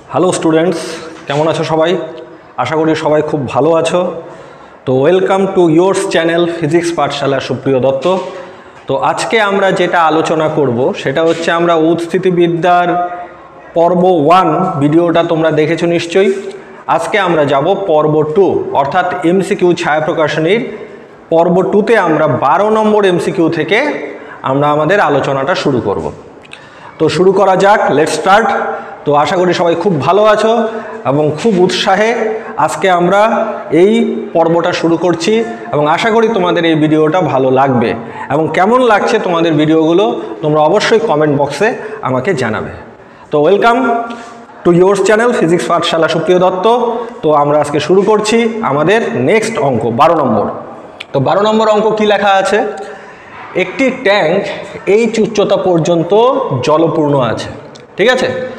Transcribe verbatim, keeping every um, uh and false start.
Hello students, কেমন আছো সবাই? আশা করি সবাই খুব ভালো আছো। তো welcome to yours channel physics Pathshala Supriyo Dutta. তো আজকে আমরা যেটা আলোচনা করব সেটা হচ্ছে আমরা উৎস্থিতিবিদ্যার পর্ব ওয়ান ভিডিওটা তোমরা দেখেছো নিশ্চয়ই। আজকে আমরা যাব পর্ব টু অর্থাৎ এমসিকিউ ছায়া প্রকাশনীর পর্ব টুতে আমরা বারো নম্বর এমসিকিউ থেকে আমরা আমাদের আলোচনাটা শুরু করব। তো শুরু করা যাক, লেটস স্টার্ট। তো আশা করি সবাই খুব ভালো আছো এবং খুব উৎসাহে আজকে আমরা এই পর্বটা শুরু করছি এবং আশা করি তোমাদের এই ভিডিওটা ভালো লাগবে এবং কেমন লাগছে তোমাদের ভিডিওগুলো তোমরা অবশ্যই কমেন্ট বক্সে আমাকে জানাবে। তো welcome to yours channel physics Pathshala Supriyo Dutta. তো আমরা আজকে শুরু করছি আমাদের নেক্সট অঙ্ক বারো নম্বর। তো বারো নম্বর অঙ্ক কি লেখা আছে? একটি ট্যাঙ্ক এইচ উচ্চতা পর্যন্ত জলপূর্ণ আছে, ঠিক আছে?